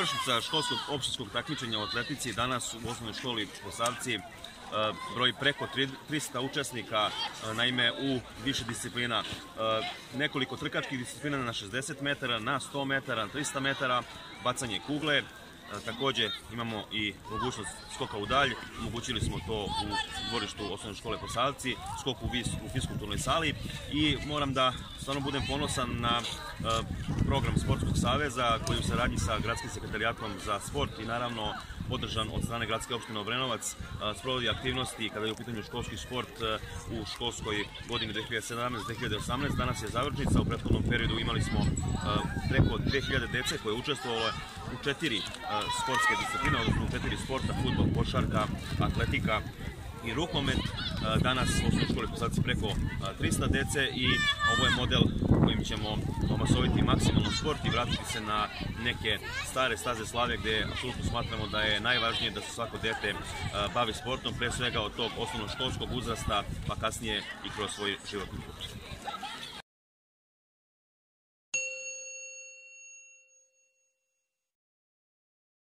Završnica školskog opštinskog takmičenja u atletici danas u osnovnoj školi Posavci broji preko 300 učesnika, naime u više disciplina, nekoliko trkačkih disciplina na 60 metara, na 100 metara, 300 metara, bacanje kugle. Takođe imamo i mogućnost skoka u dalj, omogućili smo to u dvorištu osnovne škole Posavci, skok u fiskulturnoj sali i moram da stvarno budem ponosan na program Sportskog saveza koji u saradnji sa Gradskim sekretarijatom za sport i naravno podržan od strane Gradske opštine Obrenovac sprovodi aktivnosti kada je u pitanju školski sport u školskoj godini 2017-2018. Danas je završnica, u prethodnom periodu imali smo preko 2000 dece koje je učestvovalo u 4 sportske discipline, odnosno u 4 sporta: fudbal, košarka, atletika i rukomet. Danas u osnovnoj školi Posavci preko 300 dece i ovo je model kojim ćemo omasoviti maksimalno sport i vratiti se na neke stare staze slave gde apsolutno smatramo da je najvažnije da se svako dete bavi sportom, pre svega od tog osnovnoškolskog uzrasta pa kasnije i kroz svoj životni put.